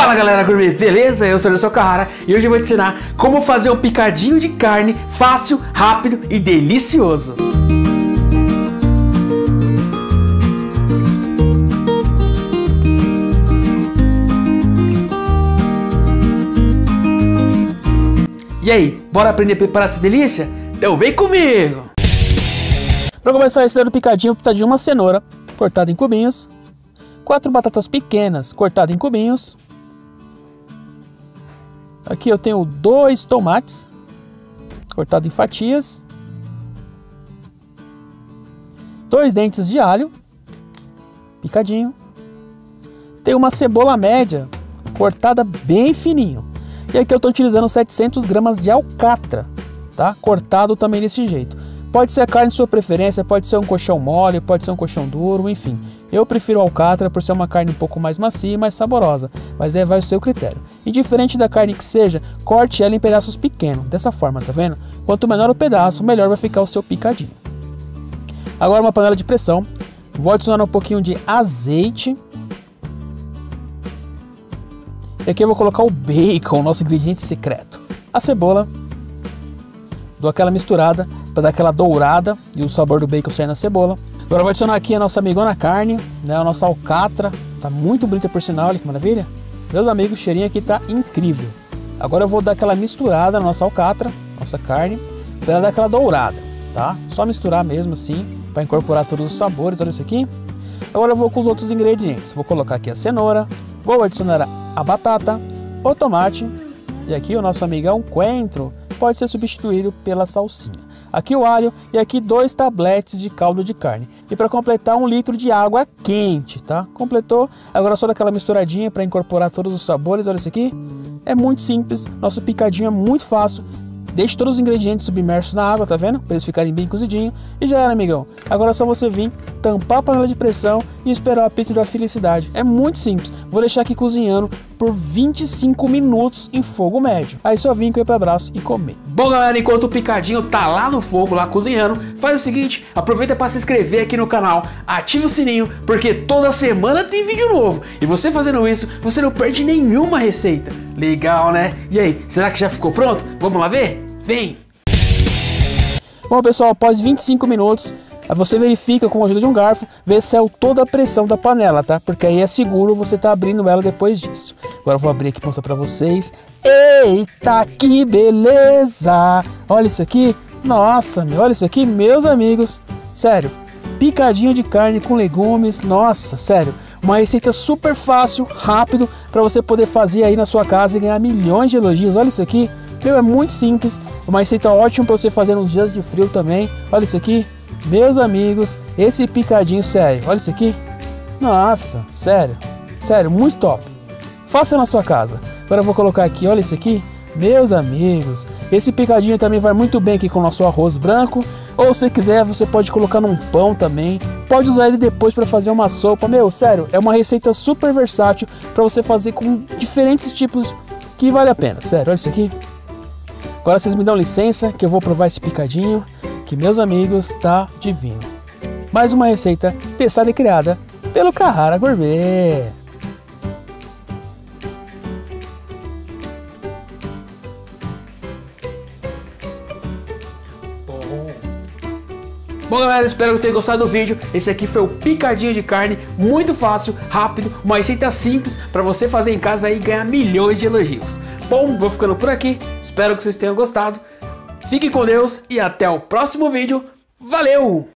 Fala galera gourmet, beleza? Eu sou o seu Carrara e hoje eu vou te ensinar como fazer um picadinho de carne fácil, rápido e delicioso. E aí, bora aprender a preparar essa delícia? Então vem comigo! Para começar esse picadinho, precisa de uma cenoura cortada em cubinhos, 4 batatas pequenas cortadas em cubinhos. Aqui eu tenho 2 tomates cortados em fatias, 2 dentes de alho picadinho, tem uma cebola média cortada bem fininho. E aqui eu estou utilizando 700 gramas de alcatra, tá? Cortado também desse jeito. Pode ser a carne de sua preferência, pode ser um coxão mole, pode ser um coxão duro, enfim. Eu prefiro alcatra por ser uma carne um pouco mais macia e mais saborosa, mas vai o seu critério. Indiferente da carne que seja, corte ela em pedaços pequenos, dessa forma, tá vendo? Quanto menor o pedaço, melhor vai ficar o seu picadinho. Agora uma panela de pressão, vou adicionar um pouquinho de azeite. E aqui eu vou colocar o bacon, nosso ingrediente secreto. A cebola. Dou aquela misturada para dar aquela dourada e o sabor do bacon sair na cebola. Agora eu vou adicionar aqui a nossa amigona carne, né, a nossa alcatra. Tá muito bonita por sinal, olha que maravilha. Meus amigos, o cheirinho aqui tá incrível. Agora eu vou dar aquela misturada na nossa alcatra, nossa carne, para ela dar aquela dourada, tá? Só misturar mesmo assim, para incorporar todos os sabores, olha isso aqui. Agora eu vou com os outros ingredientes. Vou colocar aqui a cenoura, vou adicionar a batata, o tomate e aqui o nosso amigão coentro pode ser substituído pela salsinha. Aqui o alho e aqui 2 tabletes de caldo de carne. E para completar 1 litro de água quente, tá? Completou. Agora só daquela misturadinha para incorporar todos os sabores, olha isso aqui. É muito simples, nosso picadinho é muito fácil. Deixe todos os ingredientes submersos na água, tá vendo? Para eles ficarem bem cozidinhos. E já era, amigão. Agora é só você vir, tampar a panela de pressão e esperar o apito da felicidade. É muito simples. Vou deixar aqui cozinhando por 25 minutos em fogo médio. Aí só vir com o abraço e comer. Bom, galera, enquanto o picadinho tá lá no fogo, lá cozinhando, faz o seguinte, aproveita para se inscrever aqui no canal, ativa o sininho, porque toda semana tem vídeo novo. E você fazendo isso, você não perde nenhuma receita. Legal, né? E aí, será que já ficou pronto? Vamos lá ver? Vem! Bom, pessoal, após 25 minutos, você verifica com a ajuda de um garfo, vê se saiu toda a pressão da panela, tá? Porque aí é seguro você tá abrindo ela depois disso. Agora eu vou abrir aqui e mostrar pra vocês. Eita, que beleza! Olha isso aqui. Nossa, olha isso aqui, meus amigos. Sério, picadinho de carne com legumes. Nossa, sério. Uma receita super fácil, rápido, para você poder fazer aí na sua casa e ganhar milhões de elogios. Olha isso aqui. Meu, é muito simples. Uma receita ótima para você fazer nos dias de frio também. Olha isso aqui. Meus amigos, esse picadinho, sério, olha isso aqui. Nossa, sério, muito top. Faça na sua casa. Agora eu vou colocar aqui, olha isso aqui. Meus amigos, esse picadinho também vai muito bem aqui com o nosso arroz branco. Ou se quiser, você pode colocar num pão também. Pode usar ele depois para fazer uma sopa. Meu, sério, é uma receita super versátil para você fazer com diferentes tipos que vale a pena. Sério, olha isso aqui. Agora vocês me dão licença que eu vou provar esse picadinho, que meus amigos, tá divino. Mais uma receita testada e criada pelo Carrara Gourmet. Bom, galera, espero que tenham gostado do vídeo. Esse aqui foi o picadinho de carne, muito fácil, rápido, uma receita simples para você fazer em casa e ganhar milhões de elogios. Bom, vou ficando por aqui, espero que vocês tenham gostado. Fiquem com Deus e até o próximo vídeo. Valeu!